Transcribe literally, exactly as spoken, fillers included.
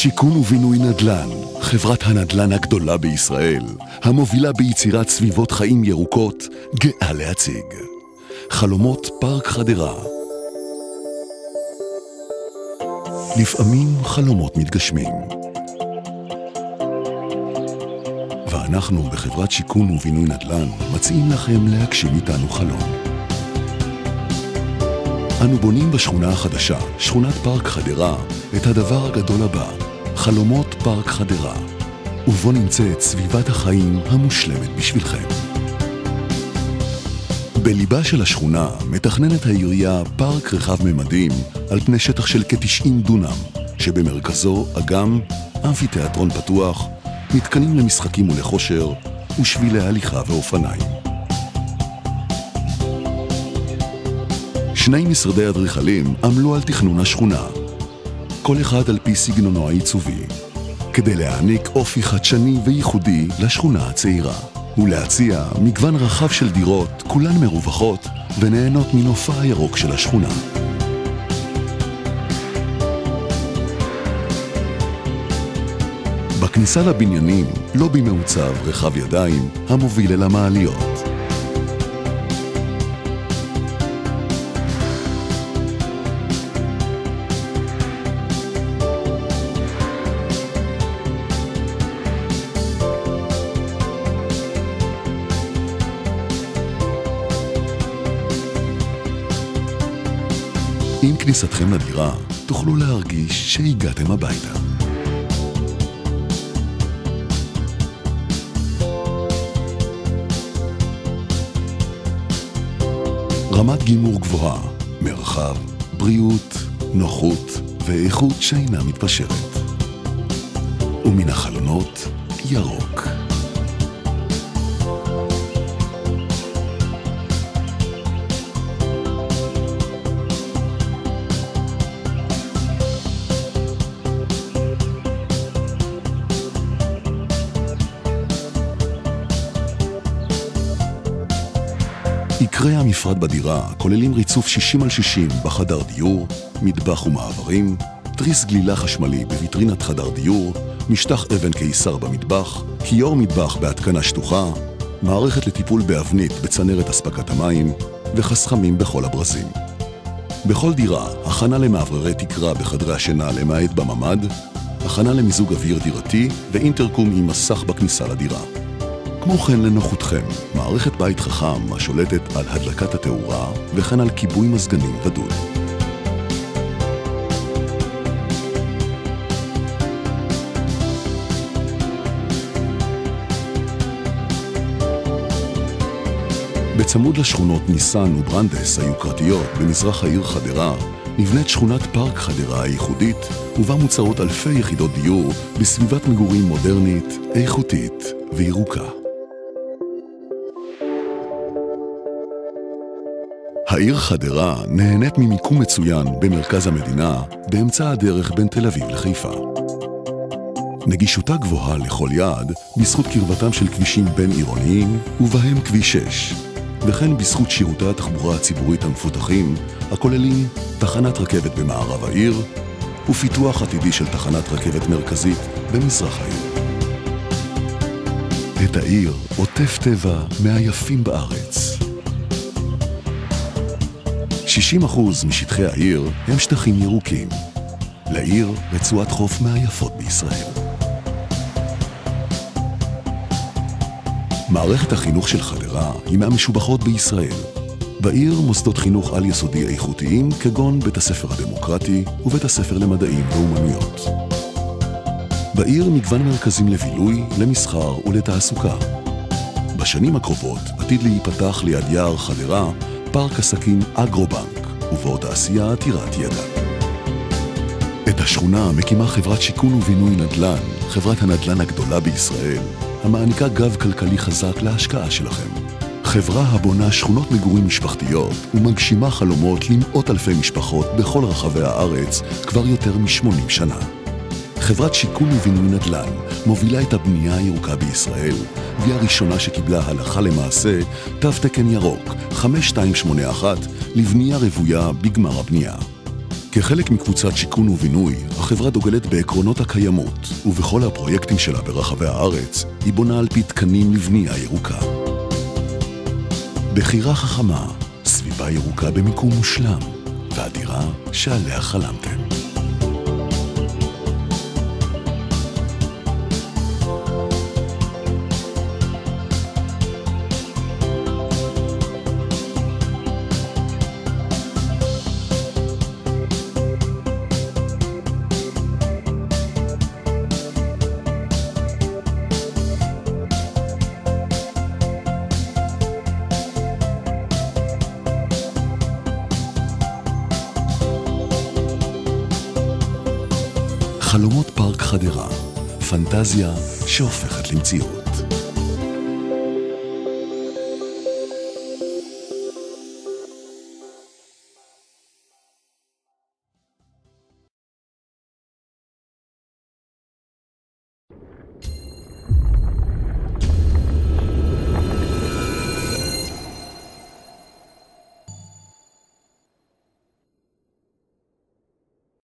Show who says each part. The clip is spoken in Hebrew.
Speaker 1: שיכון ובינוי נדל"ן, חברת הנדל"ן הגדולה בישראל, המובילה ביצירת סביבות חיים ירוקות, גאה להציג. חלומות פארק חדרה. לפעמים חלומות מתגשמים. ואנחנו בחברת שיכון ובינוי נדל"ן מציעים לכם להגשים איתנו חלום. אנו בונים בשכונה החדשה, שכונת פארק חדרה, את הדבר הגדול הבא, חלומות פארק חדרה, ובו נמצאת סביבת החיים המושלמת בשבילכם. בליבה של השכונה מתכננת העירייה פארק רחב ממדים על פני שטח של כ-תשעים דונם, שבמרכזו אגם, אמפיתיאטרון פתוח, מתקנים למשחקים ולכושר, ושבילי הליכה ואופניים. שני משרדי אדריכלים עמלו על תכנון השכונה, כל אחד על פי סגנונו העיצובי, כדי להעניק אופי חדשני וייחודי לשכונה הצעירה, ולהציע מגוון רחב של דירות, כולן מרווחות ונהנות מנופה הירוק של השכונה. בכניסה לבניינים לובי מעוצב רחב ידיים המוביל אל המעליות. עם כניסתכם לדירה תוכלו להרגיש שהגעתם הביתה. רמת גימור גבוהה, מרחב, בריאות, נוחות ואיכות שאינה מתפשרת. ומן החלונות ירוק. עיקרי המפרט בדירה כוללים ריצוף שישים על שישים בחדר דיור, מטבח ומעברים, תריס גלילה חשמלי בוויטרינת חדר דיור, משטח אבן קיסר במטבח, כיור מטבח בהתקנה שטוחה, מערכת לטיפול באבנית בצנרת אספקת המים וחסכמים בכל הברזים. בכל דירה, הכנה למעברי תקרה בחדרי השינה למעט בממ"ד, הכנה למיזוג אוויר דירתי ואינטרקום עם מסך בכניסה לדירה. כמו כן לנוחותכם, מערכת בית חכם השולטת על הדלקת התאורה וכן על כיבוי מזגנים ודוד. בצמוד לשכונות ניסן וברנדס היוקרתיות במזרח העיר חדרה, נבנית שכונת פארק חדרה הייחודית, ובה מוצעות אלפי יחידות דיור בסביבת מגורים מודרנית, איכותית וירוקה. העיר חדרה נהנית ממיקום מצוין במרכז המדינה, באמצע הדרך בין תל אביב לחיפה. נגישותה גבוהה לכל יעד, בזכות קרבתם של כבישים בין עירוניים, ובהם כביש שש, וכן בזכות שירותי התחבורה הציבורית המפותחים, הכוללים תחנת רכבת במערב העיר, ופיתוח עתידי של תחנת רכבת מרכזית במזרח העיר. את העיר עוטף טבע מהיפים בארץ. שישים אחוז משטחי העיר הם שטחים ירוקים. לעיר רצועת חוף מהיפות בישראל. מערכת החינוך של חדרה היא מהמשובחות בישראל. בעיר מוסדות חינוך על יסודי איכותיים כגון בית הספר הדמוקרטי ובית הספר למדעים ואומנויות. בעיר מגוון מרכזים לבילוי, למסחר ולתעסוקה. בשנים הקרובות עתיד להיפתח ליד יער חדרה פארק עסקים אגרו-בנק, ובו תעשייה עתירת ידע. את השכונה מקימה חברת שיכון ובינוי נדל"ן, חברת הנדל"ן הגדולה בישראל, המעניקה גב כלכלי חזק להשקעה שלכם. חברה הבונה שכונות מגורים משפחתיות ומגשימה חלומות למאות אלפי משפחות בכל רחבי הארץ כבר יותר מ-שמונים שנה. חברת שיכון ובינוי נדל"ן מובילה את הבנייה הירוקה בישראל, והיא הראשונה שקיבלה הלכה למעשה תו תקן ירוק חמש שתיים שמונה אחת לבנייה רוויה בגמר הבנייה. כחלק מקבוצת שיכון ובינוי, החברה דוגלת בעקרונות הקיימות, ובכל הפרויקטים שלה ברחבי הארץ, היא בונה על פי תקנים לבנייה ירוקה. בחירה חכמה, סביבה ירוקה במיקום מושלם, והדירה שעליה חלמתם. חלומות פארק חדרה, פנטזיה שהופכת למציאות.